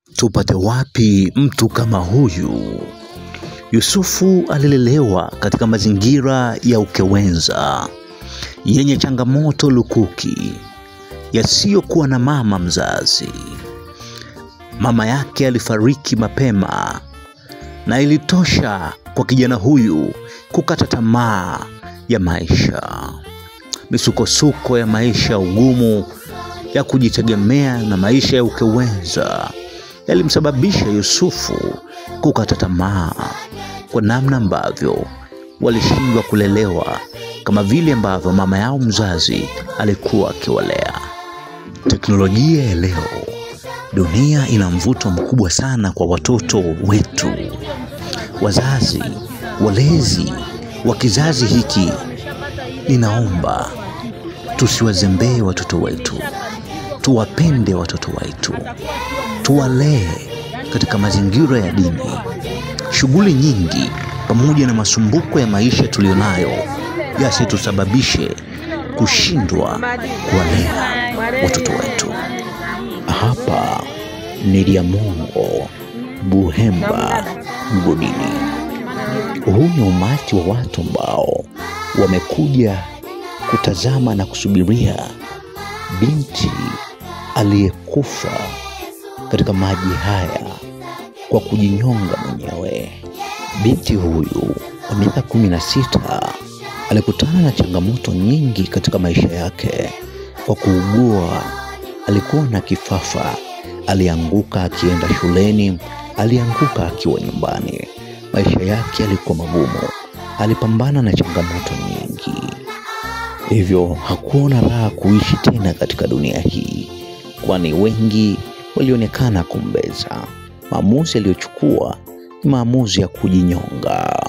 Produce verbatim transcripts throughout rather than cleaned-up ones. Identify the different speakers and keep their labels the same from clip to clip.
Speaker 1: Tupate wapi mtu kama huyu? Yusufu alilelewa katika mazingira ya ukewenza yenye changamoto lukuki yasiyokuwa na mama mzazi. Mama yake alifariki mapema na ilitosha kwa kijana huyu kukata tamaa ya maisha. Misukosuko ya maisha ugumu ya kujitegemea na maisha ya ukewenza yalimsababisha Yusufu kukata tamaa kwa namna ambavyo walishindwa kulelewa kama vile ambavyo mama yao mzazi alikuwa akiwalea. Teknolojia ya leo, dunia ina mvuto mkubwa sana kwa watoto wetu. Wazazi, walezi wa kizazi hiki, ninaomba tusiwazembee watoto wetu. Tuwapende watoto wetu. Tuwalee katika mazingira ya dini. Shughuli nyingi pamoja na masumbuko ya maisha tulionayo yasitusababishe kushindwa kuwalea watoto wetu. Hapa ni Diamongo Buhemba Mgodini. Huu ni umati wa watu ambao wamekuja kutazama na kusubiria binti aliyekufa katika maji haya kwa kujinyonga mwenyewe. Binti huyu wa miaka kumi na sita alikutana na changamoto nyingi katika maisha yake. Kwa kuugua, alikuwa na kifafa, alianguka akienda shuleni, alianguka akiwa nyumbani. Maisha yake yalikuwa magumu, alipambana na changamoto nyingi. Hivyo hakuona raha kuishi tena katika dunia hii, kwani wengi walionekana kumbeza. Maamuzi aliyochukua ni maamuzi ya kujinyonga.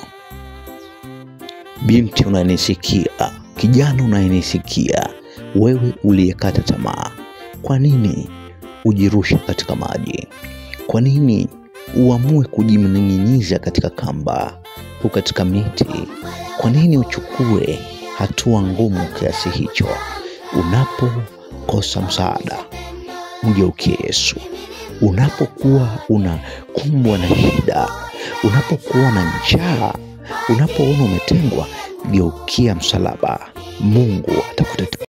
Speaker 1: Binti unanisikia, kijana unanisikia, wewe uliyekata tamaa, kwa nini ujirushe katika maji? Kwa nini uamue kujining'iniza katika kamba au katika miti? Kwa nini uchukue hatua ngumu kiasi hicho? Unapokosa msaada, mgeukie Yesu. Unapokuwa unakumbwa na shida, unapokuwa na njaa, unapoona umetengwa, geukia msalaba. Mungu atakutetea.